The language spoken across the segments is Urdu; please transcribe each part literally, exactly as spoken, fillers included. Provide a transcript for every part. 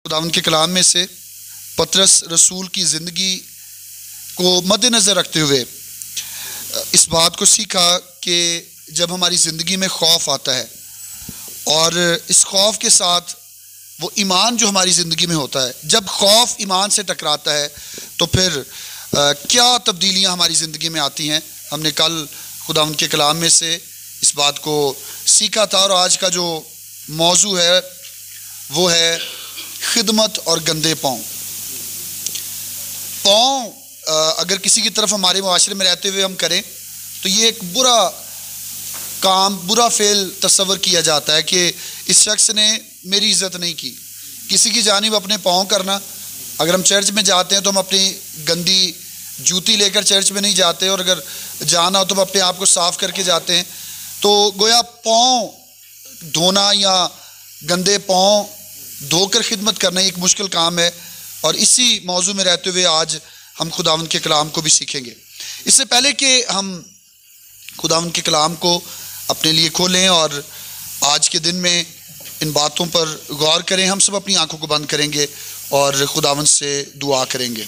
خداوند کے کلام میں سے پطرس رسول کی زندگی کو مد نظر رکھتے ہوئے اس بات کو سیکھا کہ جب ہماری زندگی میں خوف آتا ہے اور اس خوف کے ساتھ وہ ایمان جو ہماری زندگی میں ہوتا ہے، جب خوف ایمان سے ٹکراتا ہے تو پھر کیا تبدیلیاں ہماری زندگی میں آتی ہیں۔ ہم نے کل خداوند کے کلام میں سے اس بات کو سیکھا تھا، اور آج کا جو موضوع ہے وہ ہے خدمت اور گندے پاؤں۔ پاؤں اگر کسی کی طرف ہمارے معاشرے میں رہتے ہوئے ہم کریں تو یہ ایک برا کام، برا فعل تصور کیا جاتا ہے کہ اس شخص نے میری عزت نہیں کی۔ کسی کی جانب اپنے پاؤں کرنا، اگر ہم چرچ میں جاتے ہیں تو ہم اپنی گندی جوتی لے کر چرچ میں نہیں جاتے، اور اگر جانا ہو تو ہم اپنے آپ کو صاف کر کے جاتے ہیں۔ تو گویا پاؤں دھونا یا گندے پاؤں دھو کر خدمت کرنا ایک مشکل کام ہے، اور اسی موضوع میں رہتے ہوئے آج ہم خداوند کے کلام کو بھی سیکھیں گے۔ اس سے پہلے کہ ہم خداوند کے کلام کو اپنے لیے کھولیں اور آج کے دن میں ان باتوں پر غور کریں، ہم سب اپنی آنکھوں کو بند کریں گے اور خداوند سے دعا کریں گے۔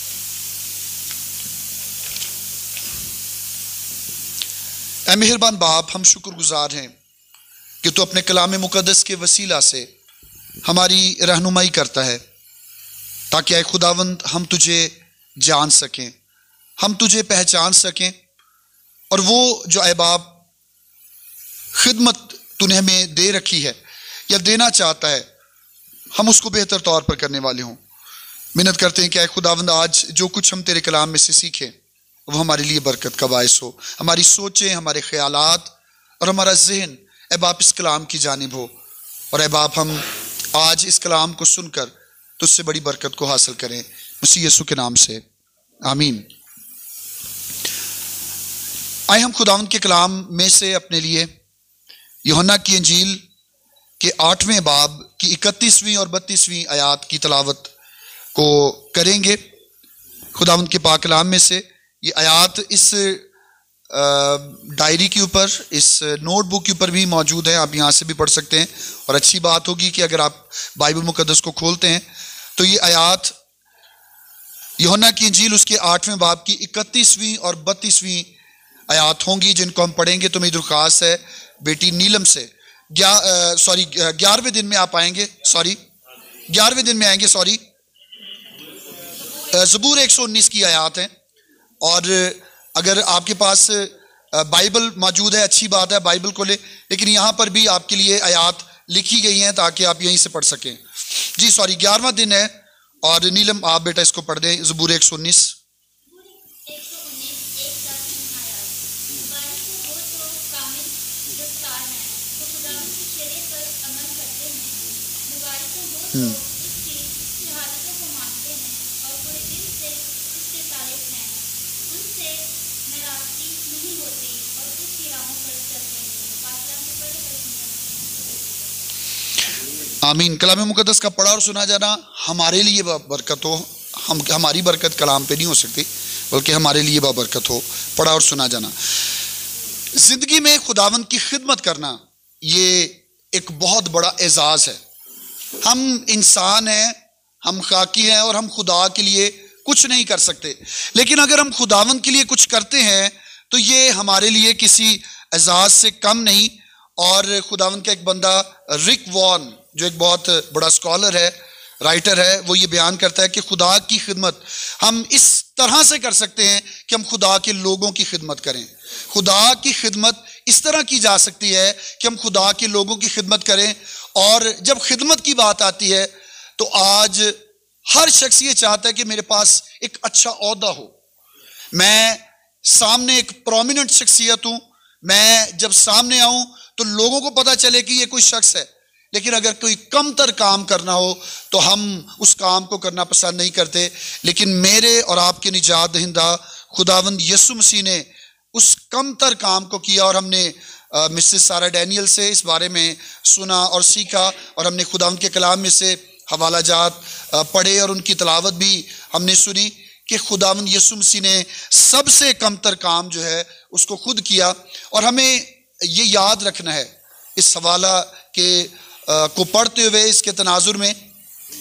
اے مہربان باپ، ہم شکر گزار ہیں کہ تو اپنے کلام مقدس کے وسیلہ سے ہماری رہنمائی کرتا ہے، تاکہ اے خداوند ہم تجھے جان سکیں، ہم تجھے پہچان سکیں، اور وہ جو اے باپ خدمت تو نے ہمیں دے رکھی ہے یا دینا چاہتا ہے، ہم اس کو بہتر طور پر کرنے والے ہوں۔ منت کرتے ہیں کہ اے خداوند آج جو کچھ ہم تیرے کلام میں سے سیکھیں وہ ہمارے لیے برکت کا باعث ہو، ہماری سوچیں، ہمارے خیالات اور ہمارا ذہن اے باپ اس کلام کی جانب ہو، اور اے باپ ہم آج اس کلام کو سن کر تجھ سے بڑی برکت کو حاصل کریں، مسیح یسوع کے نام سے آمین۔ آئے ہم خداوند کے کلام میں سے اپنے لیے یوحنا کی انجیل کے آٹھویں باب کی اکتیسویں اور بتیسویں آیات کی تلاوت کو کریں گے۔ خداوند کے پاک کلام میں سے یہ آیات اس ڈائری کے اوپر، اس نوٹ بک کے اوپر بھی موجود ہے، آپ یہاں سے بھی پڑھ سکتے ہیں، اور اچھی بات ہوگی کہ اگر آپ بائبل مقدس کو کھولتے ہیں تو یہ آیات یوحنا کی انجیل اس کے آٹھویں باب کی اکتیسویں اور بتیسویں آیات ہوں گی، جن کو ہم پڑھیں گے۔ تو میری درخواست ہے بیٹی نیلم سے، سوری گیارہویں دن میں آپ آئیں گے، سوری گیارہویں دن میں آئیں گے سوری زبور ایک سو انیس کی آیات ہیں، اور اگر آپ کے پاس بائبل موجود ہے اچھی بات ہے، بائبل کو لے، لیکن یہاں پر بھی آپ کے لیے آیات لکھی گئی ہیں تاکہ آپ یہیں سے پڑھ سکیں۔ جی سوری گیارہواں دن ہے، اور نیلم آپ بیٹا اس کو پڑھ دیں، زبور ایک سو انیس۔ ہوں آمین۔ کلام مقدس کا پڑھا اور سنا جانا ہمارے لیے برکت ہو، ہم ہماری برکت کلام پہ نہیں ہو سکتی، بلکہ ہمارے لیے برکت ہو پڑھا اور سنا جانا۔ زندگی میں خداوند کی خدمت کرنا یہ ایک بہت بڑا اعزاز ہے۔ ہم انسان ہیں، ہم خاکی ہیں، اور ہم خدا کے لیے کچھ نہیں کر سکتے، لیکن اگر ہم خداوند کے لیے کچھ کرتے ہیں تو یہ ہمارے لیے کسی اعزاز سے کم نہیں۔ اور خداوند کا ایک بندہ رک وان، جو ایک بہت بڑا اسکالر ہے، رائٹر ہے، وہ یہ بیان کرتا ہے کہ خدا کی خدمت ہم اس طرح سے کر سکتے ہیں کہ ہم خدا کے لوگوں کی خدمت کریں۔ خدا کی خدمت اس طرح کی جا سکتی ہے کہ ہم خدا کے لوگوں کی خدمت کریں، اور جب خدمت کی بات آتی ہے تو آج ہر شخص یہ چاہتا ہے کہ میرے پاس ایک اچھا عہدہ ہو، میں سامنے ایک پرومیننٹ شخصیت ہوں، میں جب سامنے آؤں تو لوگوں کو پتہ چلے کہ یہ کوئی شخص ہے۔ لیکن اگر کوئی کم تر کام کرنا ہو تو ہم اس کام کو کرنا پسند نہیں کرتے، لیکن میرے اور آپ کے نجات دہندہ خداوند یسوع مسیح نے اس کم تر کام کو کیا، اور ہم نے مسز سارہ ڈینیل سے اس بارے میں سنا اور سیکھا، اور ہم نے خداوند کے کلام میں سے حوالہ جات پڑھے اور ان کی تلاوت بھی ہم نے سنی کہ خداوند یسوع مسیح نے سب سے کم تر کام جو ہے اس کو خود کیا۔ اور ہمیں یہ یاد رکھنا ہے اس حوالہ کے کو پڑھتے ہوئے، اس کے تناظر میں،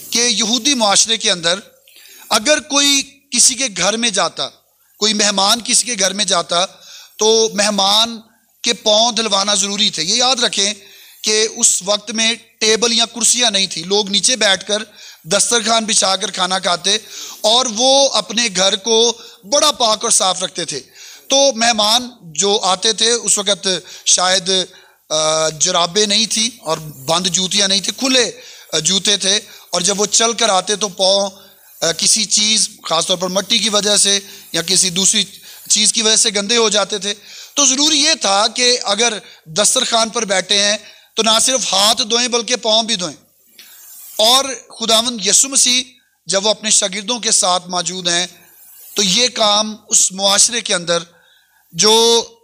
کہ یہودی معاشرے کے اندر اگر کوئی کسی کے گھر میں جاتا، کوئی مہمان کسی کے گھر میں جاتا، تو مہمان کے پاؤں دھلوانا ضروری تھے۔ یہ یاد رکھیں کہ اس وقت میں ٹیبل یا کرسیاں نہیں تھی، لوگ نیچے بیٹھ کر دسترخوان بچھا کر کھانا کھاتے اور وہ اپنے گھر کو بڑا پاک اور صاف رکھتے تھے۔ تو مہمان جو آتے تھے اس وقت شاید جرابیں نہیں تھی اور بند جوتیاں نہیں تھی، کھلے جوتے تھے، اور جب وہ چل کر آتے تو پاؤں کسی چیز خاص طور پر مٹی کی وجہ سے یا کسی دوسری چیز کی وجہ سے گندے ہو جاتے تھے۔ تو ضروری یہ تھا کہ اگر دسترخوان پر بیٹھے ہیں تو نہ صرف ہاتھ دھوئیں بلکہ پاؤں بھی دھوئیں۔ اور خداوند یسوع مسیح جب وہ اپنے شاگردوں کے ساتھ موجود ہیں تو یہ کام اس معاشرے کے اندر جو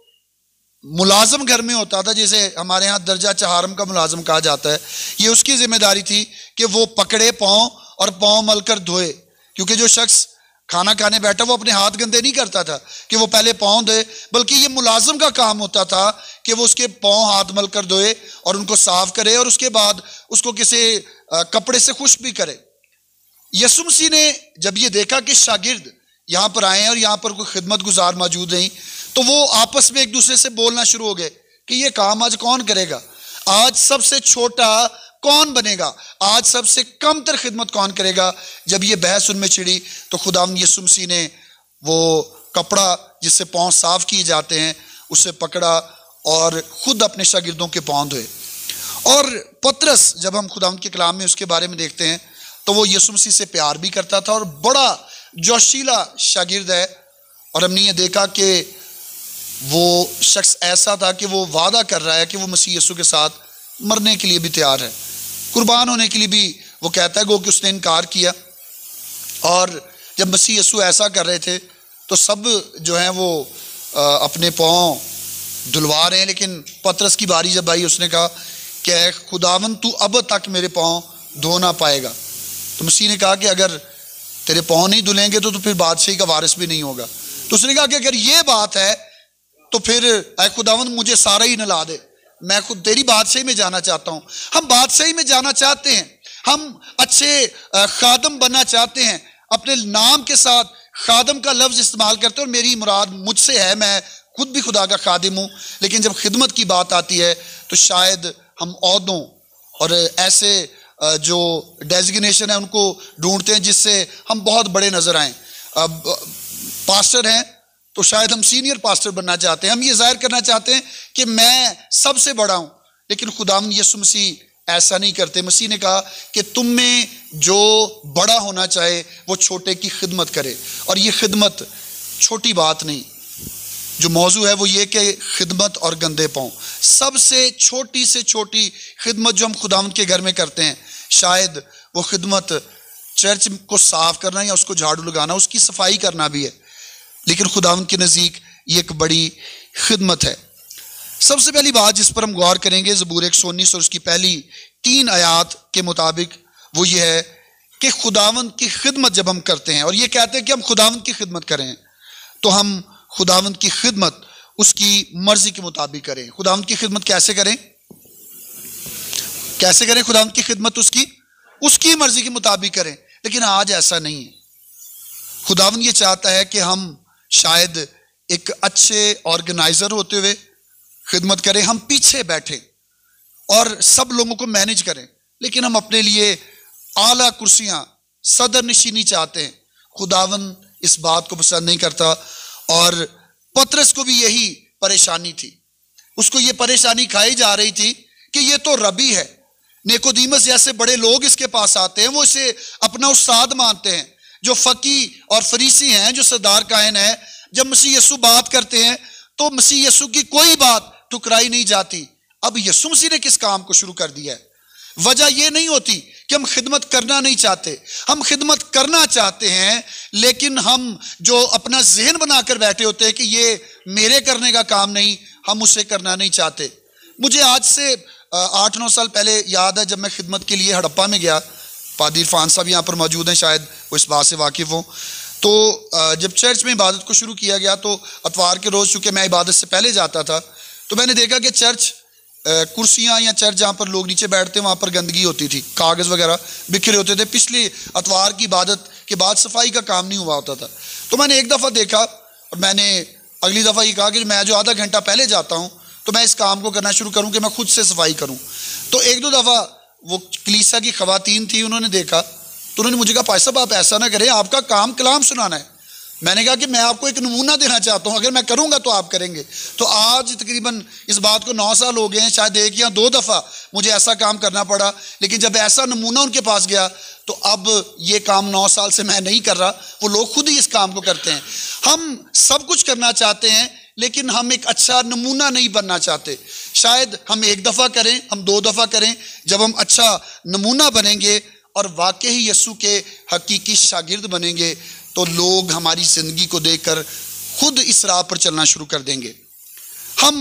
ملازم گھر میں ہوتا تھا، جسے ہمارے ہاں درجہ چہارم کا ملازم کہا جاتا ہے، یہ اس کی ذمہ داری تھی کہ وہ پکڑے پاؤں اور پاؤں مل کر دھوئے، کیونکہ جو شخص کھانا کھانے بیٹھا وہ اپنے ہاتھ گندے نہیں کرتا تھا کہ وہ پہلے پاؤں دھوئے، بلکہ یہ ملازم کا کام ہوتا تھا کہ وہ اس کے پاؤں ہاتھ مل کر دھوئے اور ان کو صاف کرے اور اس کے بعد اس کو کسی کپڑے سے خشک بھی کرے۔ یسوع مسیح نے جب یہ دیکھا کہ شاگرد یہاں پر آئے ہیں اور یہاں پر کوئی خدمت گزار موجود نہیں، تو وہ آپس میں ایک دوسرے سے بولنا شروع ہو گئے کہ یہ کام آج کون کرے گا، آج سب سے چھوٹا کون بنے گا، آج سب سے کم تر خدمت کون کرے گا۔ جب یہ بحث ان میں چھڑی تو خداوند یسوع مسیح نے وہ کپڑا جس سے پاؤں صاف کیے جاتے ہیں اسے پکڑا اور خود اپنے شاگردوں کے پاؤں دھوئے۔ اور پترس جب ہم خداوند کے کلام میں اس کے بارے میں دیکھتے ہیں تو وہ یسوع مسیح سے پیار بھی کرتا تھا اور بڑا جوشیلا شاگرد ہے، اور ہم نے یہ دیکھا کہ وہ شخص ایسا تھا کہ وہ وعدہ کر رہا ہے کہ وہ مسیح یسوع کے ساتھ مرنے کے لیے بھی تیار ہے، قربان ہونے کے لیے بھی وہ کہتا ہے، گو کہ اس نے انکار کیا۔ اور جب مسیح یسوع ایسا کر رہے تھے تو سب جو ہیں وہ اپنے پاؤں دھلوا رہے ہیں، لیکن پترس کی باری جب آئی اس نے کہا کہ اے خداوند تو اب تک میرے پاؤں دھو نہ پائے گا۔ تو مسیح نے کہا کہ اگر تیرے پاؤں نہیں دھلیں گے تو تو پھر بادشاہی کا وارث بھی نہیں ہوگا۔ تو اس نے کہا کہ اگر یہ بات ہے تو پھر اے خداوند مجھے سارا ہی نلا دے، میں خود تیری بادشاہی میں جانا چاہتا ہوں۔ ہم بادشاہی میں جانا چاہتے ہیں، ہم اچھے خادم بننا چاہتے ہیں، اپنے نام کے ساتھ خادم کا لفظ استعمال کرتے ہیں، اور میری مراد مجھ سے ہے، میں خود بھی خدا کا خادم ہوں، لیکن جب خدمت کی بات آتی ہے تو شاید ہم عہدوں اور ایسے جو ڈیزگنیشن ہے ان کو ڈھونڈتے ہیں جس سے ہم بہت بڑے نظر آئیں۔ اب پاسٹر ہیں تو شاید ہم سینئر پاسٹر بننا چاہتے ہیں، ہم یہ ظاہر کرنا چاہتے ہیں کہ میں سب سے بڑا ہوں، لیکن خداوند یسوع مسیح ایسا نہیں کرتے۔ مسیح نے کہا کہ تم میں جو بڑا ہونا چاہے وہ چھوٹے کی خدمت کرے، اور یہ خدمت چھوٹی بات نہیں، جو موضوع ہے وہ یہ کہ خدمت اور گندے پاؤں، سب سے چھوٹی سے چھوٹی خدمت جو ہم خداوند کے گھر میں کرتے ہیں، شاید وہ خدمت چرچ کو صاف کرنا یا اس کو جھاڑو لگانا، اس کی صفائی کرنا بھی ہے، لیکن خداوند کے نزدیک یہ ایک بڑی خدمت ہے۔ سب سے پہلی بات جس پر ہم غور کریں گے زبور ایک سو انیس اور اس کی پہلی تین آیات کے مطابق وہ یہ ہے کہ خداوند کی خدمت جب ہم کرتے ہیں، اور یہ کہتے ہیں کہ ہم خداوند کی خدمت کریں، تو ہم خداوند کی خدمت اس کی مرضی کے مطابق کریں۔ خداوند کی خدمت کیسے کریں؟ کیسے کریں خداوند کی خدمت؟ اس کی اس کی مرضی کے مطابق کریں، لیکن آج ایسا نہیں ہے۔ خداوند یہ چاہتا ہے کہ ہم شاید ایک اچھے آرگنائزر ہوتے ہوئے خدمت کریں، ہم پیچھے بیٹھیں اور سب لوگوں کو مینیج کریں، لیکن ہم اپنے لیے اعلیٰ کرسیاں، صدر نشینی چاہتے ہیں۔ خداوند اس بات کو پسند نہیں کرتا، اور پترس کو بھی یہی پریشانی تھی، اس کو یہ پریشانی کھائی جا رہی تھی کہ یہ تو ربی ہے، نیکودیمس جیسے بڑے لوگ اس کے پاس آتے ہیں، وہ اسے اپنا استاد مانتے ہیں، جو فقی اور فریسی ہیں، جو سردار کاہن ہیں۔ جب مسیح یسوع بات کرتے ہیں تو مسیح یسوع کی کوئی بات ٹھکرائی نہیں جاتی۔ اب یسوع مسیح نے کس کام کو شروع کر دیا ہے؟ وجہ یہ نہیں ہوتی کہ ہم خدمت کرنا نہیں چاہتے، ہم خدمت کرنا چاہتے ہیں، لیکن ہم جو اپنا ذہن بنا کر بیٹھے ہوتے ہیں کہ یہ میرے کرنے کا کام نہیں، ہم اسے کرنا نہیں چاہتے۔ مجھے آج سے آٹھ نو سال پہلے یاد ہے جب میں خدمت کے لیے ہڑپا میں گیا، پادری عرفان صاحب یہاں پر موجود ہیں، شاید وہ اس بات سے واقف ہوں۔ تو جب چرچ میں عبادت کو شروع کیا گیا تو اتوار کے روز چونکہ میں عبادت سے پہلے جاتا تھا، تو میں نے دیکھا کہ چرچ کرسیاں یا چرچ جہاں پر لوگ نیچے بیٹھتے ہیں وہاں پر گندگی ہوتی تھی، کاغذ وغیرہ بکھرے ہوتے تھے، پچھلے اتوار کی عبادت کے بعد صفائی کا کام نہیں ہوا ہوتا تھا. تو میں نے ایک دفعہ دیکھا اور میں نے اگلی دفعہ یہ کہا کہ میں جو آدھا گھنٹہ پہلے جاتا ہوں تو میں اس کام کو کرنا شروع کروں کہ میں خود سے صفائی کروں. تو ایک دو دفعہ وہ کلیسا کی خواتین تھی، انہوں نے دیکھا تو انہوں نے مجھے کہا پائے صاحب آپ ایسا نہ کریں، آپ کا کام کلام سنانا ہے. میں نے کہا کہ میں آپ کو ایک نمونہ دینا چاہتا ہوں، اگر میں کروں گا تو آپ کریں گے. تو آج تقریباً اس بات کو نو سال ہو گئے ہیں، شاید ایک یا دو دفعہ مجھے ایسا کام کرنا پڑا، لیکن جب ایسا نمونہ ان کے پاس گیا تو اب یہ کام نو سال سے میں نہیں کر رہا، وہ لوگ خود ہی اس کام کو کرتے ہیں. ہم سب کچھ کرنا چاہتے ہیں لیکن ہم ایک اچھا نمونہ نہیں بننا چاہتے. شاید ہم ایک دفعہ کریں، ہم دو دفعہ کریں، جب ہم اچھا نمونہ بنیں گے اور واقعی یسوع کے حقیقی شاگرد بنیں گے تو لوگ ہماری زندگی کو دیکھ کر خود اس راہ پر چلنا شروع کر دیں گے. ہم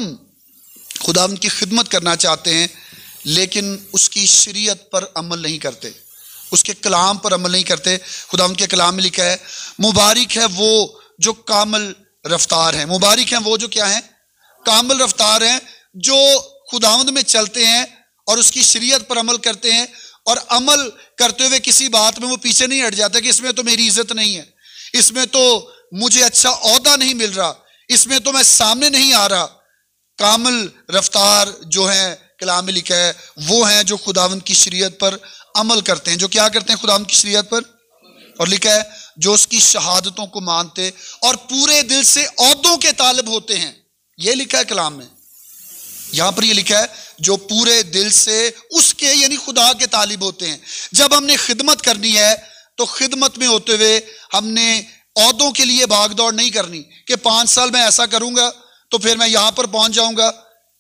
خداوند کی خدمت کرنا چاہتے ہیں لیکن اس کی شریعت پر عمل نہیں کرتے، اس کے کلام پر عمل نہیں کرتے. خداوند کے کلام میں لکھا ہے مبارک ہے وہ جو کامل رفتار ہیں. مبارک ہیں وہ جو کیا ہیں؟ کامل رفتار ہیں، جو خداوند میں چلتے ہیں اور اس کی شریعت پر عمل کرتے ہیں، اور عمل کرتے ہوئے کسی بات میں وہ پیچھے نہیں ہٹ جاتا کہ اس میں تو میری عزت نہیں ہے، اس میں تو مجھے اچھا عہدہ نہیں مل رہا، اس میں تو میں سامنے نہیں آ رہا. کامل رفتار جو ہیں کلام میں لکھا ہے وہ ہیں جو خداوند کی شریعت پر عمل کرتے ہیں. جو کیا کرتے ہیں؟ خداوند کی شریعت پر. اور لکھا ہے جو اس کی شہادتوں کو مانتے اور پورے دل سے عہدوں کے طالب ہوتے ہیں. یہ لکھا ہے کلام میں. یہاں پر یہ لکھا ہے جو پورے دل سے اس کے یعنی خدا کے طالب ہوتے ہیں. جب ہم نے خدمت کرنی ہے تو خدمت میں ہوتے ہوئے ہم نے عہدوں کے لیے بھاگ دوڑ نہیں کرنی کہ پانچ سال میں ایسا کروں گا تو پھر میں یہاں پر پہنچ جاؤں گا.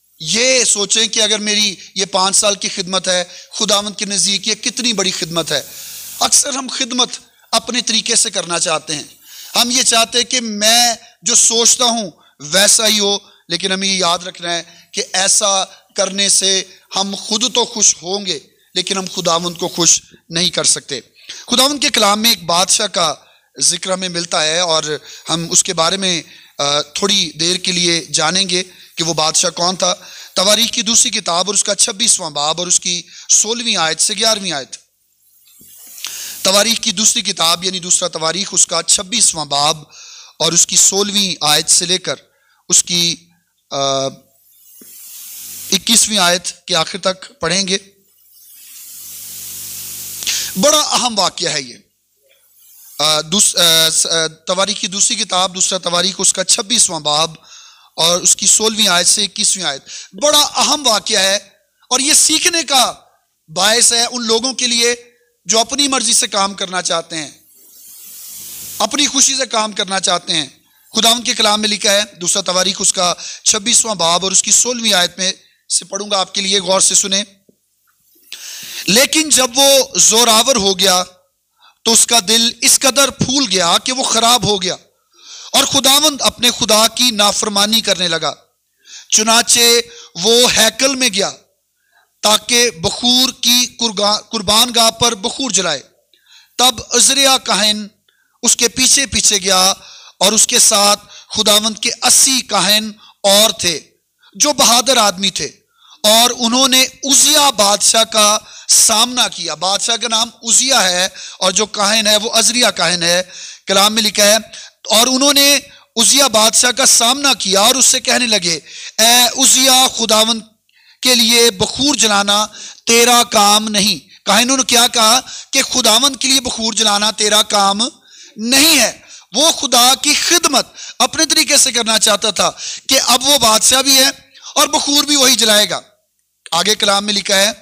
یہ سوچیں کہ اگر میری یہ پانچ سال کی خدمت ہے خداوند کے نزدیک یہ کتنی بڑی خدمت ہے. اکثر ہم خدمت اپنے طریقے سے کرنا چاہتے ہیں. ہم یہ چاہتے ہیں کہ میں جو سوچتا ہوں ویسا ہی ہو، لیکن ہمیں یہ یاد رکھنا ہے کہ ایسا کرنے سے ہم خود تو خوش ہوں گے لیکن ہم خداوند کو خوش نہیں کر سکتے. خداوند کے کلام میں ایک بادشاہ کا ذکر ہمیں ملتا ہے اور ہم اس کے بارے میں تھوڑی دیر کے لیے جانیں گے کہ وہ بادشاہ کون تھا. تواریخ کی دوسری کتاب اور اس کا چھبیسواں باب اور اس کی سولہویں آیت سے گیارہویں آیت. تواریخ کی دوسری کتاب یعنی دوسرا تواریخ اس کا چھبیسواں باب اور اس کی سولہویں آیت سے لے کر اس کی اکیسویں آیت کے آخر تک پڑھیں گے. بڑا اہم واقعہ ہے یہ. تواریخ کی دوسری کتاب دوسرا تواریخ اس کا چھبیسواں باب اور اس کی سولہویں آیت سے اکیسویں آیت. بڑا اہم واقعہ ہے اور یہ سیکھنے کا باعث ہے ان لوگوں کے لیے جو اپنی مرضی سے کام کرنا چاہتے ہیں، اپنی خوشی سے کام کرنا چاہتے ہیں. خداوند کے کلام میں لکھا ہے دوسرا تواریخ اس کا چھبیسواں باب اور اس کی سولہویں آیت میں سے پڑھوں گا آپ کے لیے، غور سے سنیں. لیکن جب وہ زوراور ہو گیا تو اس کا دل اس قدر پھول گیا کہ وہ خراب ہو گیا اور خداوند اپنے خدا کی نافرمانی کرنے لگا. چنانچہ وہ ہیکل میں گیا تاکہ بخور کی قربان گاہ پر بخور جلائے. تب عزریہ کاہن اس کے پیچھے پیچھے گیا اور اس کے ساتھ خداوند کے اسی کاہن اور تھے جو بہادر آدمی تھے، اور انہوں نے عزیہ بادشاہ کا سامنا کیا. بادشاہ کا نام عزیہ ہے اور جو کاہن ہے وہ عزریہ کاہن ہے. کلام میں لکھا ہے اور انہوں نے عزیہ بادشاہ کا سامنا کیا اور اس سے کہنے لگے اے عزیہ خداوند کے لیے بخور جلانا تیرا کام نہیں. کاہنوں نے کیا کہا کہ خداوند کے لیے بخور جلانا تیرا کام نہیں ہے. وہ خدا کی خدمت اپنے طریقے سے کرنا چاہتا تھا کہ اب وہ بادشاہ بھی ہے اور بخور بھی وہی جلائے گا. آگے کلام میں لکھا ہے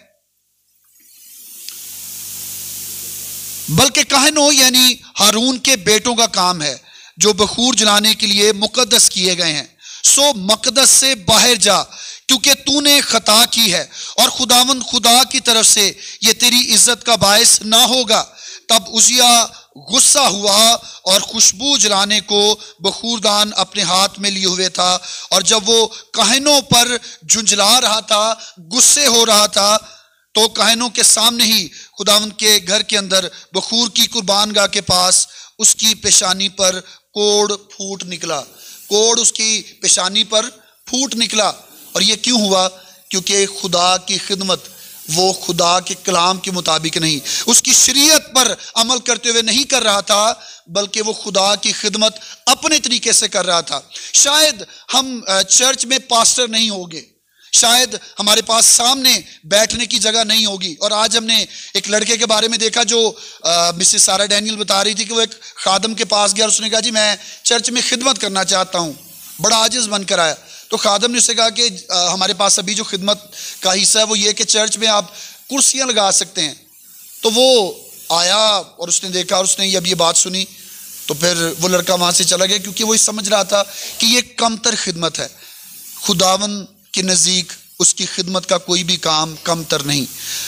بلکہ کاہنوں یعنی ہارون کے بیٹوں کا کام ہے جو بخور جلانے کے لیے مقدس کیے گئے ہیں. سو مقدس سے باہر جا کیونکہ تو نے خطا کی ہے اور خداوند خدا کی طرف سے یہ تیری عزت کا باعث نہ ہوگا. تب عزیہ غصہ ہوا اور خوشبو جلانے کو بخوردان اپنے ہاتھ میں لیے ہوئے تھا، اور جب وہ کاہنوں پر جھنجلا رہا تھا، غصے ہو رہا تھا، تو کاہنوں کے سامنے ہی خداوند کے گھر کے اندر بخور کی قربان گاہ کے پاس اس کی پیشانی پر کوڑ پھوٹ نکلا. کوڑ اس کی پیشانی پر پھوٹ نکلا. اور یہ کیوں ہوا؟ کیونکہ خدا کی خدمت وہ خدا کے کلام کے مطابق نہیں، اس کی شریعت پر عمل کرتے ہوئے نہیں کر رہا تھا، بلکہ وہ خدا کی خدمت اپنے طریقے سے کر رہا تھا۔ شاید ہم چرچ میں پاسٹر نہیں ہوگے، شاید ہمارے پاس سامنے بیٹھنے کی جگہ نہیں ہوگی، اور آج ہم نے ایک لڑکے کے بارے میں دیکھا جو مسز سارا ڈینیل بتا رہی تھی کہ وہ ایک خادم کے پاس گیا اور اس نے کہا جی میں چرچ میں خدمت کرنا چاہتا ہوں، بڑا عاجز بن کر آیا۔ تو خادم نے اسے کہا کہ ہمارے پاس ابھی جو خدمت کا حصہ ہے وہ یہ کہ چرچ میں آپ کرسیاں لگا سکتے ہیں۔ تو وہ آیا اور اس نے دیکھا اور اس نے اب یہ بات سنی، تو پھر وہ لڑکا وہاں سے چلا گیا، کیونکہ وہ سمجھ رہا تھا کہ یہ کم تر خدمت ہے، خداون کے نزدیک اس کی خدمت کا کوئی بھی کام کم تر نہیں۔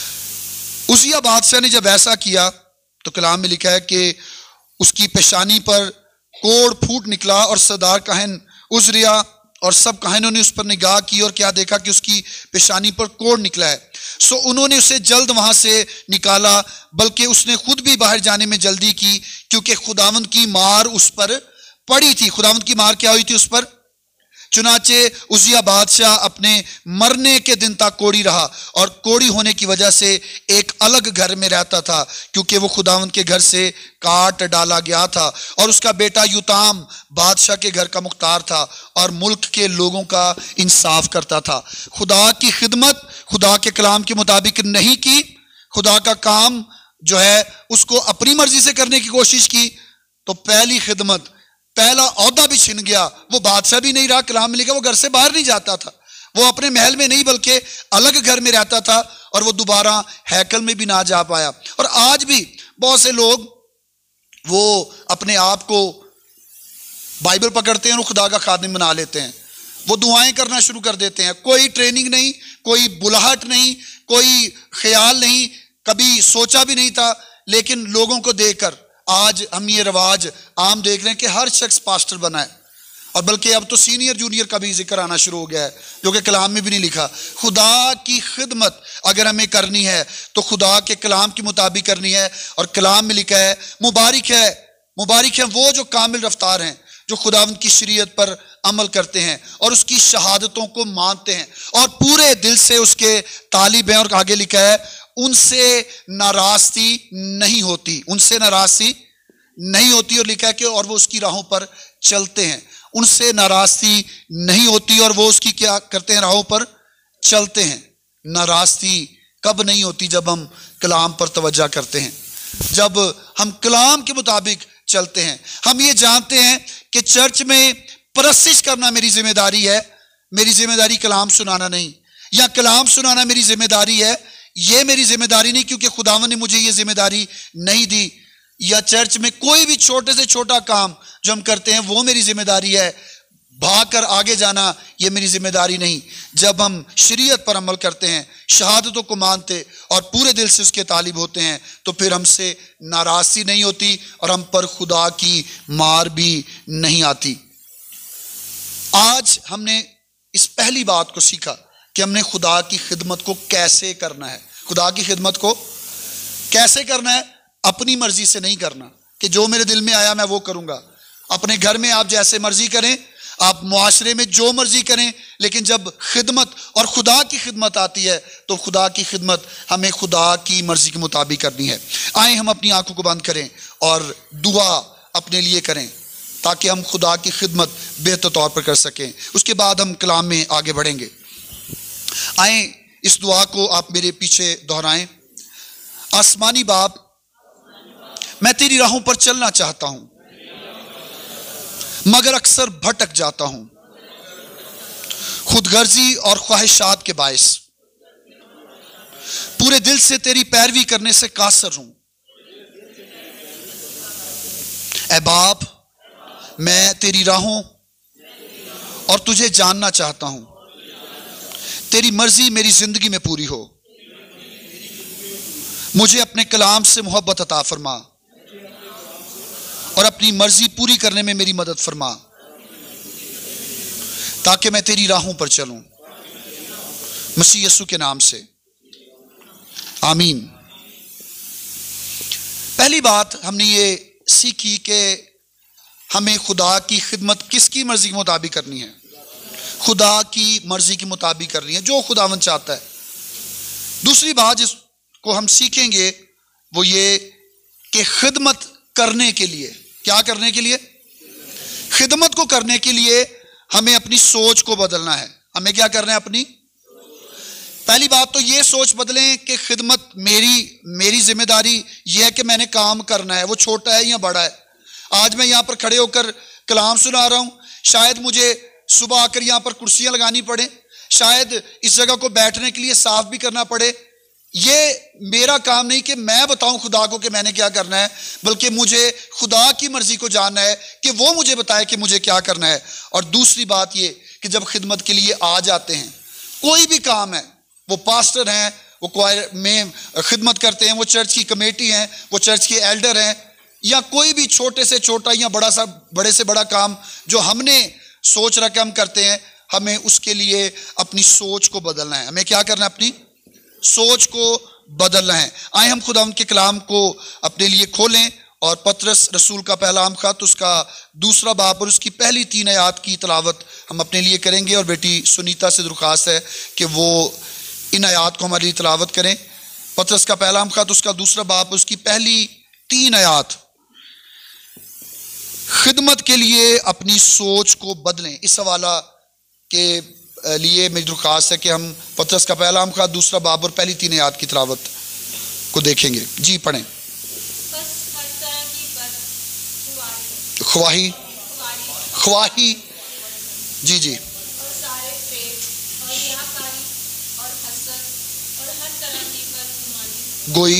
عزیہ بادشاہ نے جب ایسا کیا تو کلام میں لکھا ہے کہ اس کی پیشانی پر کوڑ پھوٹ نکلا، اور سردار کاہن عزریہ اور سب کاہنوں نے اس پر نگاہ کی اور کیا دیکھا کہ اس کی پیشانی پر کوڑ نکلا ہے، سو انہوں نے اسے جلد وہاں سے نکالا، بلکہ اس نے خود بھی باہر جانے میں جلدی کی، کیونکہ خداوند کی مار اس پر پڑی تھی۔ خداوند کی مار کیا ہوئی تھی اس پر؟ چنانچہ عزیہ بادشاہ اپنے مرنے کے دن تک کوڑی رہا، اور کوڑی ہونے کی وجہ سے ایک الگ گھر میں رہتا تھا، کیونکہ وہ خداوند کے گھر سے کاٹ ڈالا گیا تھا، اور اس کا بیٹا یوتام بادشاہ کے گھر کا مختار تھا اور ملک کے لوگوں کا انصاف کرتا تھا۔ خدا کی خدمت خدا کے کلام کے مطابق نہیں کی، خدا کا کام جو ہے اس کو اپنی مرضی سے کرنے کی کوشش کی، تو پہلی خدمت پہلا عہدہ بھی چھن گیا، وہ بادشاہ بھی نہیں رہا، کلام میں لکھا وہ گھر سے باہر نہیں جاتا تھا، وہ اپنے محل میں نہیں بلکہ الگ گھر میں رہتا تھا، اور وہ دوبارہ ہیکل میں بھی نہ جا پایا۔ اور آج بھی بہت سے لوگ وہ اپنے آپ کو بائبل پکڑتے ہیں اور خدا کا خادم بنا لیتے ہیں، وہ دعائیں کرنا شروع کر دیتے ہیں، کوئی ٹریننگ نہیں، کوئی بلاہٹ نہیں، کوئی خیال نہیں، کبھی سوچا بھی نہیں تھا، لیکن لوگوں کو دیکھ کر آج ہم یہ رواج عام دیکھ رہے ہیں کہ ہر شخص پاسٹر بنا ہے، اور بلکہ اب تو سینئر جونیئر کا بھی ذکر آنا شروع ہو گیا ہے، جو کہ کلام میں بھی نہیں لکھا۔ خدا کی خدمت اگر ہمیں کرنی ہے تو خدا کے کلام کے مطابق کرنی ہے، اور کلام میں لکھا ہے مبارک ہے مبارک ہے وہ جو کامل رفتار ہیں، جو خداوند کی شریعت پر عمل کرتے ہیں اور اس کی شہادتوں کو مانتے ہیں اور پورے دل سے اس کے طالب ہیں۔ اور آگے لکھا ہے ان سے ناراستی نہیں ہوتی، ان سے ناراستی نہیں ہوتی، اور لکھا ہے کہ اور وہ اس کی راہوں پر چلتے ہیں، ان سے ناراستی نہیں ہوتی اور وہ اس کی کیا کرتے ہیں؟ راہوں پر چلتے ہیں۔ ناراستی کب نہیں ہوتی؟ جب ہم کلام پر توجہ کرتے ہیں، جب ہم کلام کے مطابق چلتے ہیں۔ ہم یہ جانتے ہیں کہ چرچ میں پرستش کرنا میری ذمہ داری ہے، میری ذمہ داری کلام سنانا نہیں، یا کلام سنانا میری ذمہ داری ہے، یہ میری ذمہ داری نہیں کیونکہ خداوند نے مجھے یہ ذمہ داری نہیں دی، یا چرچ میں کوئی بھی چھوٹے سے چھوٹا کام جو ہم کرتے ہیں وہ میری ذمہ داری ہے، بھاگ کر آگے جانا یہ میری ذمہ داری نہیں۔ جب ہم شریعت پر عمل کرتے ہیں، شہادتوں کو مانتے اور پورے دل سے اس کے طالب ہوتے ہیں، تو پھر ہم سے ناراضی نہیں ہوتی اور ہم پر خدا کی مار بھی نہیں آتی۔ آج ہم نے اس پہلی بات کو سیکھا کہ ہم نے خدا کی خدمت کو کیسے کرنا ہے۔ خدا کی خدمت کو کیسے کرنا ہے؟ اپنی مرضی سے نہیں کرنا کہ جو میرے دل میں آیا میں وہ کروں گا۔ اپنے گھر میں آپ جیسے مرضی کریں، آپ معاشرے میں جو مرضی کریں، لیکن جب خدمت اور خدا کی خدمت آتی ہے تو خدا کی خدمت ہمیں خدا کی مرضی کے مطابق کرنی ہے۔ آئیں ہم اپنی آنکھوں کو بند کریں اور دعا اپنے لیے کریں تاکہ ہم خدا کی خدمت بہتر طور پر کر سکیں۔ اس کے بعد ہم کلام میں آگے بڑھیں گے۔ آئیں اس دعا کو آپ میرے پیچھے دہرائیں۔ آسمانی باپ، میں تیری راہوں پر چلنا چاہتا ہوں مگر اکثر بھٹک جاتا ہوں، خود غرضی اور خواہشات کے باعث پورے دل سے تیری پیروی کرنے سے قاصر ہوں۔ اے باپ، میں تیری راہوں اور تجھے جاننا چاہتا ہوں، تیری مرضی میری زندگی میں پوری ہو۔ مجھے اپنے کلام سے محبت عطا فرما اور اپنی مرضی پوری کرنے میں میری مدد فرما تاکہ میں تیری راہوں پر چلوں، مسیح یسوع کے نام سے آمین۔ پہلی بات ہم نے یہ سیکھی کہ ہمیں خدا کی خدمت کس کی مرضی کے مطابق کرنی ہے؟ خدا کی مرضی کے مطابق کرنی ہے جو خداوند چاہتا ہے۔ دوسری بات جس کو ہم سیکھیں گے وہ یہ کہ خدمت کرنے کے لیے، کیا کرنے کے لیے؟ خدمت کو کرنے کے لیے ہمیں اپنی سوچ کو بدلنا ہے۔ ہمیں کیا کرنا ہے؟ اپنی پہلی بات تو یہ سوچ بدلیں کہ خدمت میری میری ذمہ داری یہ ہے کہ میں نے کام کرنا ہے، وہ چھوٹا ہے یا بڑا ہے۔ آج میں یہاں پر کھڑے ہو کر کلام سنا رہا ہوں، شاید مجھے صبح آ کر یہاں پر کرسیاں لگانی پڑے، شاید اس جگہ کو بیٹھنے کے لیے صاف بھی کرنا پڑے۔ یہ میرا کام نہیں کہ میں بتاؤں خدا کو کہ میں نے کیا کرنا ہے، بلکہ مجھے خدا کی مرضی کو جاننا ہے کہ وہ مجھے بتائے کہ مجھے کیا کرنا ہے۔ اور دوسری بات یہ کہ جب خدمت کے لیے آ جاتے ہیں، کوئی بھی کام ہے، وہ پاسٹر ہیں، وہ کوائر میں خدمت کرتے ہیں، وہ چرچ کی کمیٹی ہیں، وہ چرچ کے ایلڈر ہیں، یا کوئی بھی چھوٹے سے چھوٹا یا بڑا سا بڑے سے بڑا کام جو ہم نے سوچ رکھ کے ہم کرتے ہیں، ہمیں اس کے لیے اپنی سوچ کو بدلنا ہے۔ ہمیں کیا کرنا ہے؟ اپنی سوچ کو بدلنا ہے۔ آئیں ہم خدا ان کے کلام کو اپنے لیے کھولیں اور پطرس رسول کا پہلا خط اس کا دوسرا باب اور اس کی پہلی تین آیات کی تلاوت ہم اپنے لیے کریں گے، اور بیٹی سنیتا سے درخواست ہے کہ وہ ان آیات کو ہمارے لیے تلاوت کریں۔ پطرس کا پہلا خط اس کا دوسرا باب اس کی پہلی تین آیات۔ خدمت کے لیے اپنی سوچ کو بدلیں، اس حوالہ کے لیے میری درخواست ہے کہ ہم پطرس کا پہلا خط دوسرا باب اور پہلی تین آیات کی تلاوت کو دیکھیں گے۔ جی پڑھیں۔ خواہی خواہی جی جی گوئی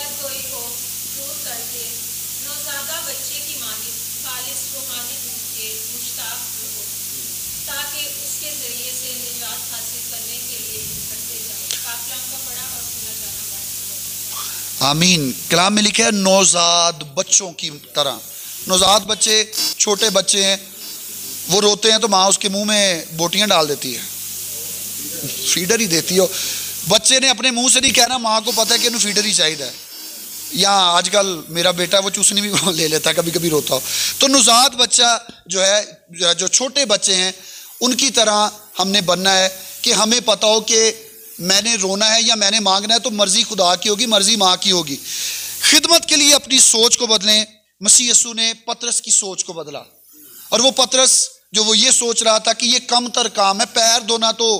آمین۔ کلام میں لکھا ہے نوزاد بچوں کی طرح۔ نوزاد بچے چھوٹے بچے ہیں، وہ روتے ہیں تو ماں اس کے منہ میں بوٹیاں ڈال دیتی ہے، فیڈر ہی دیتی ہے۔ بچے نے اپنے منہ سے نہیں کہنا، ماں کو پتہ ہے کہ انہوں فیڈر ہی چاہیے۔ یا آج کل میرا بیٹا وہ چوسنی بھی لے لیتا ہے کبھی کبھی روتا ہو۔ تو نوزاد بچہ جو ہے، جو چھوٹے بچے ہیں، ان کی طرح ہم نے بننا ہے کہ ہمیں پتہ ہو کہ میں نے رونا ہے یا میں نے مانگنا ہے تو مرضی خدا کی ہوگی، مرضی ماں کی ہوگی۔ خدمت کے لیے اپنی سوچ کو بدلیں۔ مسیح یسوع نے پطرس کی سوچ کو بدلا، اور وہ پطرس جو وہ یہ سوچ رہا تھا کہ یہ کم تر کام ہے، پیر دھونا تو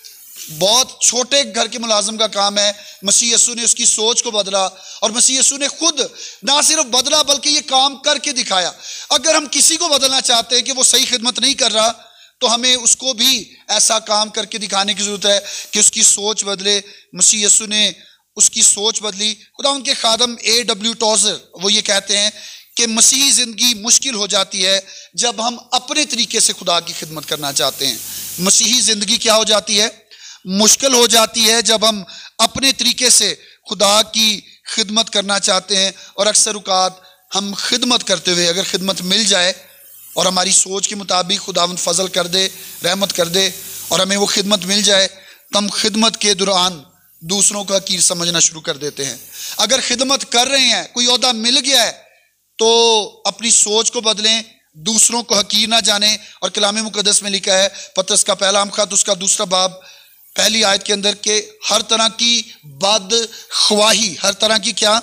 بہت چھوٹے گھر کے ملازم کا کام ہے، مسیح یسوع نے اس کی سوچ کو بدلا، اور مسیح یسوع نے خود نہ صرف بدلا بلکہ یہ کام کر کے دکھایا۔ اگر ہم کسی کو بدلنا چاہتے ہیں کہ وہ صحیح خدمت نہیں کر رہا، تو ہمیں اس کو بھی ایسا کام کر کے دکھانے کی ضرورت ہے کہ اس کی سوچ بدلے۔ مسیح یسوع نے اس کی سوچ بدلی۔ خدا ان کے خادم اے ڈبلیو ٹوزر وہ یہ کہتے ہیں کہ مسیحی زندگی مشکل ہو جاتی ہے جب ہم اپنے طریقے سے خدا کی خدمت کرنا چاہتے ہیں۔ مسیحی زندگی کیا ہو جاتی ہے؟ مشکل ہو جاتی ہے جب ہم اپنے طریقے سے خدا کی خدمت کرنا چاہتے ہیں، اور اکثر اوقات ہم خدمت کرتے ہوئے اگر خدمت مل جائے اور ہماری سوچ کے مطابق خداوند فضل کر دے، رحمت کر دے، اور ہمیں وہ خدمت مل جائے، تو ہم خدمت کے دوران دوسروں کا حقیر سمجھنا شروع کر دیتے ہیں۔ اگر خدمت کر رہے ہیں، کوئی عہدہ مل گیا ہے، تو اپنی سوچ کو بدلیں، دوسروں کو حقیر نہ جانیں۔ اور کلام مقدس میں لکھا ہے پطرس کا پہلا خط اس کا دوسرا باب پہلی آیت کے اندر کہ ہر طرح کی بد خواہی، ہر طرح کی کیا؟